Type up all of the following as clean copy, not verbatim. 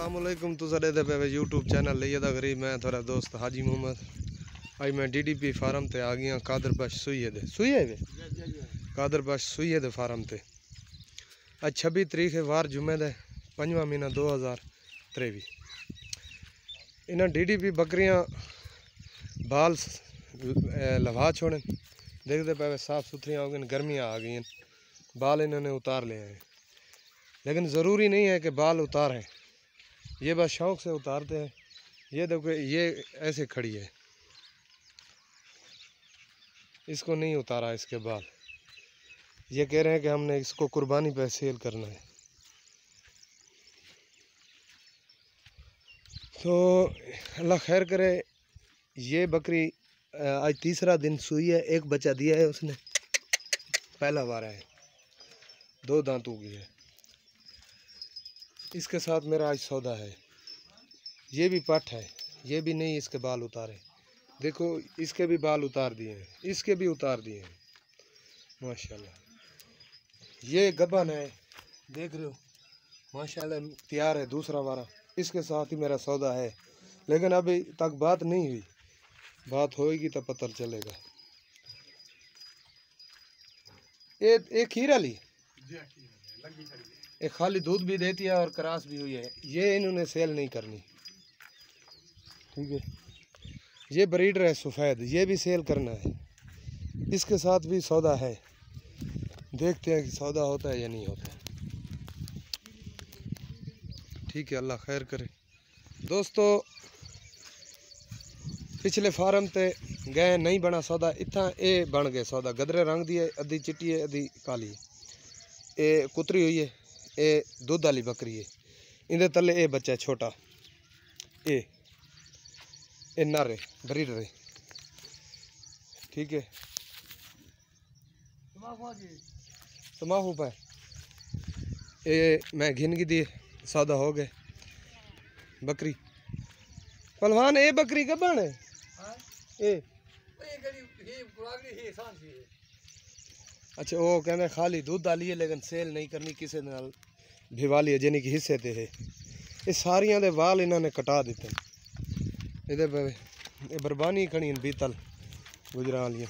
अस्सलामुअलैकुम तुस दे पे यूट्यूब चैनल लिए दा गरीब मैं थोड़ा दोस्त हाजी मोहम्मद आज मैं डीडीपी फार्म ते आ गया कादर बख्श सुइये दे कादर बख्श सुइये दे फार्म ते आज 26 तारीख है वार जुमे दे 5वां महीना 2023 इन्हें डीडीपी बकरियां बाल लवा छोड़े देखते पे साफ सुथरी हो गई गर्मियाँ आ गई बाल इन्होंने उतार लिए हैं लेकिन ज़रूरी नहीं है कि बाल उतारें ये बस शौक़ से उतारते हैं। ये देखो ये ऐसे खड़ी है इसको नहीं उतारा इसके बाल ये कह रहे हैं कि हमने इसको कुर्बानी पे सेल करना है। तो अल्लाह खैर करे। ये बकरी आज तीसरा दिन सुई है, एक बच्चा दिया है उसने, पहला बार है, 2 दांतों की है। इसके साथ मेरा आज सौदा है। ये भी पट है, ये भी नहीं इसके बाल उतारे, देखो इसके भी बाल उतार दिए हैं, इसके भी उतार दिए हैं माशाल्लाह। ये गबन है देख रहे हो माशाल्लाह, तैयार है दूसरा वारा। इसके साथ ही मेरा सौदा है लेकिन अभी तक बात नहीं हुई, बात होएगी तो पता चलेगा। एक खीरा ली, एक खाली दूध भी देती है और क्रॉस भी हुई है। ये इन्होंने सेल नहीं करनी, ठीक है। ये ब्रीडर है सफ़ेद, ये भी सेल करना है। इसके साथ भी सौदा है, देखते हैं कि सौदा होता है या नहीं होता। ठीक है, अल्लाह खैर करे। दोस्तों पिछले फार्म ते गए नहीं बना सौदा, इतना ए बन गए सौदा। गदरे रंग दी है, अद्धी चिट्टी है अद्धी काली है। ये कुतरी हुई है, ये दूध वाली बकरी है। इंदे तले ये बच्चा है छोटा, ये नर है ब्रीडर है, ठीक है। तमाकू पर ये मैं घिन की दी सौदा हो गए। बकरी पहलवान ये बकरी कब है ये? अच्छा वो कहते खाली दूध डाली है लेकिन सेल नहीं करनी किसी नाल भिवाली है जानी कि हिस्से ते है। ये सारियां दे वाल इन्होंने कटा दिते। इधर पे ये बरबानी खड़ी बीतल गुजरा वाली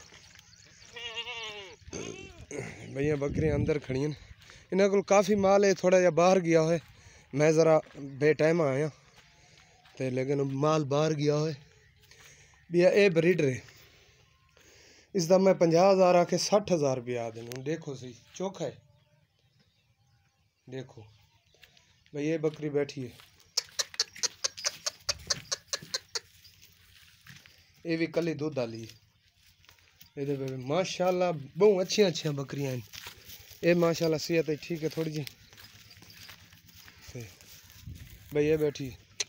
भैया बकरियां अंदर खड़ी हैं। इन्हों को काफ़ी माल है, थोड़ा जा बाहर गया है। मैं ज़रा बेटाइम आया तो लेकिन माल बाहर गया है। भैया ये ब्रीडर है, इसका मैं 50,000 आके 60,000 रुपया देना। देखो सही चोखा है, देखो भाई ये बकरी बैठी है, ये भी कल ही दूध डाली है। ये माशाल्लाह बहुत अच्छी बकरियां हैं। ये माशाल्लाह सेहत है ठीक है थोड़ी जी। भाई ये बैठी,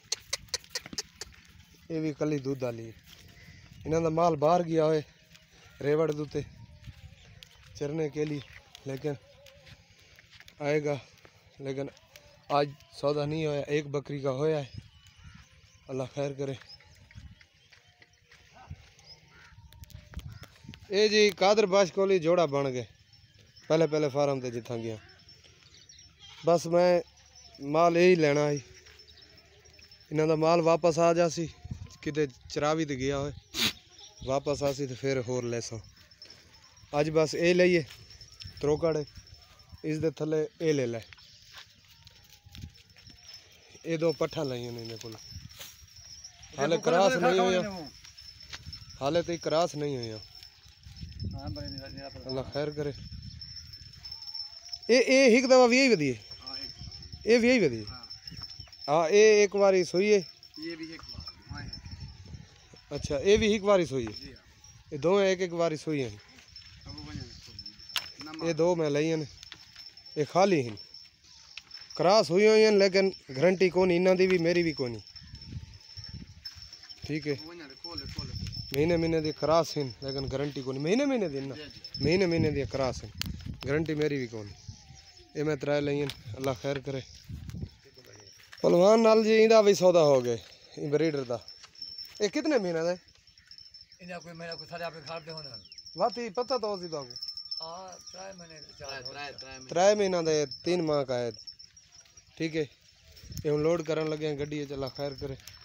ये भी कल ही दूध डाली है। इन्हों का माल बाहर गया है रेवड़ दूते चरने के लिए, लेकिन आएगा। लेकिन आज सौदा नहीं होया, एक बकरी का होया है। अल्लाह खैर करे। ये जी कादर बख्श को जोड़ा बन गए पहले फार्म ते जिथा गया। बस मैं माल यही लेना है। इन्हों का माल वापस आ जासी, किते चरावी ते गया है, वापस आसी तो फिर होर लेसा। अज बस ये लईए त्रोकड़, इस दे थले ये ले लै। ये 2 पट्ठा लाइया ने इन्हें को, हाले क्रॉस नहीं हुआ, हाले तो क्रॉस नहीं हुआ। अल्लाह खैर करे। ये हिक दवा भी यही वधी है, ये भी यही वधी है। हाँ ये एक बारी सोई है, अच्छा ये भी एक बारी सोई है। ये दो एक बारी सोई है। ये 2 मैं ली ने, ये खाली हैं, क्रॉस हुई हुई हैं लेकिन गारंटी कौन इन्हों की भी मेरी भी कौन, ठीक है। महीने दी क्रॉस हैं लेकिन गारंटी कौन, महीने दी ना महीने दी क्रॉस हैं, गारंटी मेरी भी कौन। ये मैं 3 ली। अल्लाह खैर करे। पहलवान नाल जी इंदा भी सौदा हो गए ब्रीडर का। ये कितने महीने का? वाती पता तो उसी तो 3 महीना 3 माह का है, ठीक है। ये लोड करन लगे गड्डी चला खैर करे।